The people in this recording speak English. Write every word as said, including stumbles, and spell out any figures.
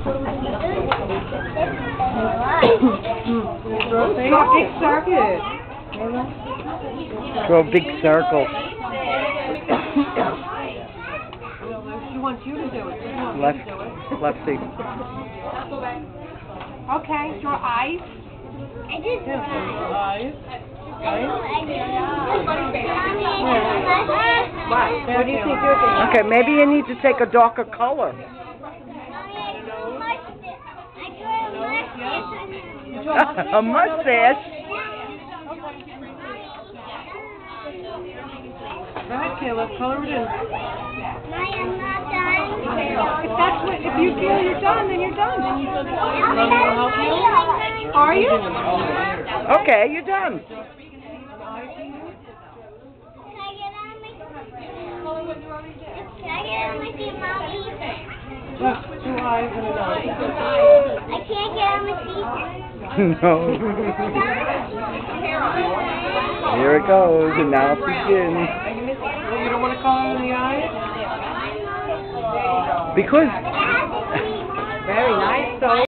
Draw a big circle. Draw a big circle. She wants you to do it. Left, lefty. Okay, draw eyes. I did draw eyes. Eyes. What? What do you think you're doing? Okay, maybe you need to take a darker color. A mustache? Go ahead, Caleb. Color it in. I'm not done. If that's what, if you feel you're done, then you're done. Then you want me to help you? Are you? Okay, you're done. Can I get on my Can I get on my feet, Mommy? Look, two eyes and a nose. I can't get on my feet. No. Here it goes, and now it begins. Well, you don't want to color in the eyes? Because... Very nice, though.